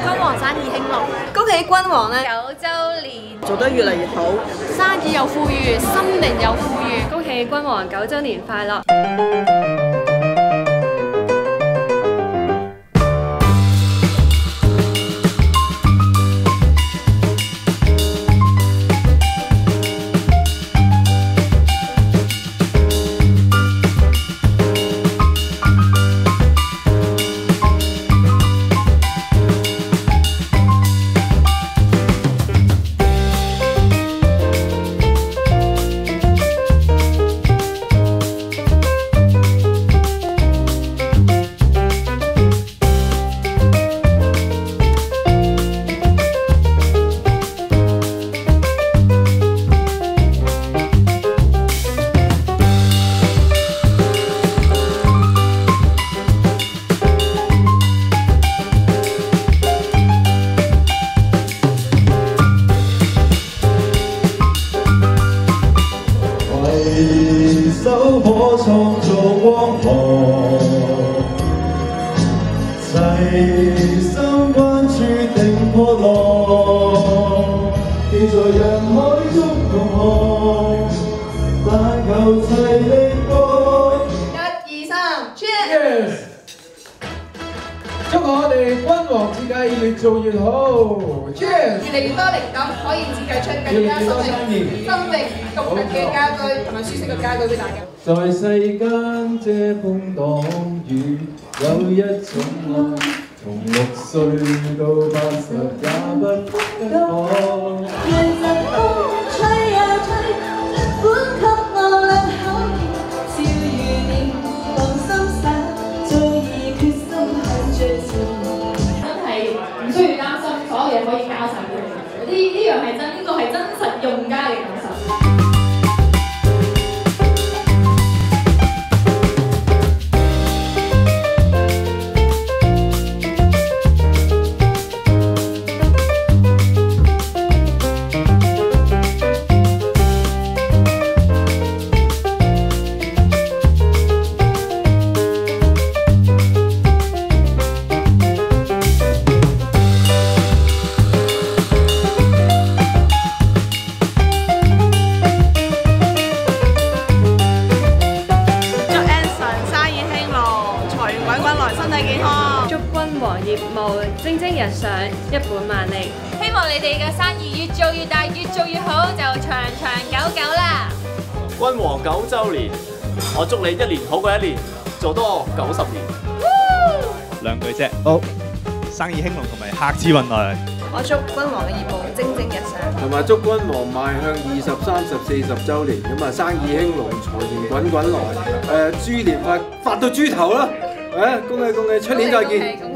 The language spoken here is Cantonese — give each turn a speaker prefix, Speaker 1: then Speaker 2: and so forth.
Speaker 1: 君王生意興隆，
Speaker 2: 恭喜君王咧
Speaker 1: 9週年
Speaker 2: 做得越嚟越好，
Speaker 1: 生意又富裕，心靈又富裕。
Speaker 3: 恭喜君王9週年快樂！
Speaker 4: 手可創造光芒，齊心關注定破浪，企在人海中同行，但求齊力搏。
Speaker 2: 1、2、3
Speaker 5: Cheers！ 祝我哋君王設計越做越好 ，Cheers！
Speaker 2: 越嚟越多靈感，可以設計出更加新穎、獨特嘅家居同埋舒適嘅家居俾大家。
Speaker 4: 在世間遮風擋雨，有一種愛，從6歲到80也不跟我。
Speaker 6: 讓陣風吹呀吹，款給我兩口笑如年，放心灑，最易決心向最前。
Speaker 7: 真係唔需要擔心，所有嘢可以交晒俾你。呢樣係真，呢個係真實用家嘅感受。
Speaker 2: 身體健康，
Speaker 3: 祝君王業務蒸蒸日上，一本萬利。
Speaker 1: 希望你哋嘅生意越做越大，越做越好，就長長久久啦！
Speaker 8: 君王9週年，我祝你1年好過1年，做多90年。
Speaker 9: 兩句啫，好，生意興隆同埋客似雲來。
Speaker 2: 我祝君王嘅業務蒸蒸日上，
Speaker 5: 同埋祝君王邁向20、30、40週年，咁啊生意興隆，財源滾滾來，豬年發到豬頭啦！恭喜恭喜，出年再見。